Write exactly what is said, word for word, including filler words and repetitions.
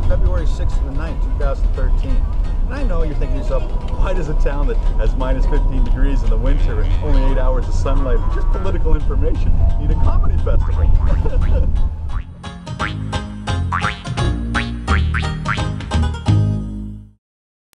February sixth to the ninth, two thousand thirteen. And I know you're thinking to yourself, why does a town that has minus fifteen degrees in the winter and only eight hours of sunlight and just political information need a comedy festival?